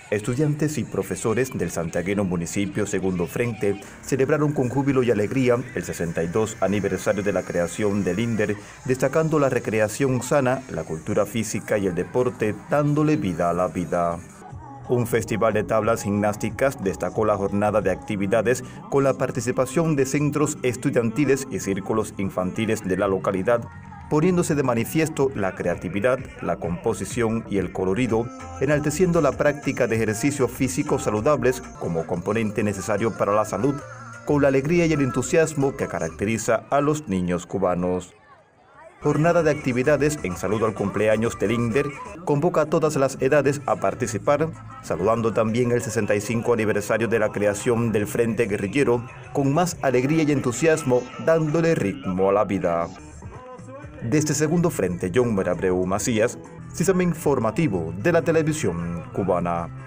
Estudiantes y profesores del santiaguino municipio Segundo Frente celebraron con júbilo y alegría el 62 aniversario de la creación del INDER, destacando la recreación sana, la cultura física y el deporte, dándole vida a la vida. Un festival de tablas gimnásticas destacó la jornada de actividades con la participación de centros estudiantiles y círculos infantiles de la localidad, poniéndose de manifiesto la creatividad, la composición y el colorido, enalteciendo la práctica de ejercicios físicos saludables como componente necesario para la salud, con la alegría y el entusiasmo que caracteriza a los niños cubanos. Jornada de actividades en saludo al cumpleaños del INDER convoca a todas las edades a participar, saludando también el 65 aniversario de la creación del Frente Guerrillero con más alegría y entusiasmo, dándole ritmo a la vida. Desde Segundo Frente, John Merabreu Macías, Sistema Informativo de la Televisión Cubana.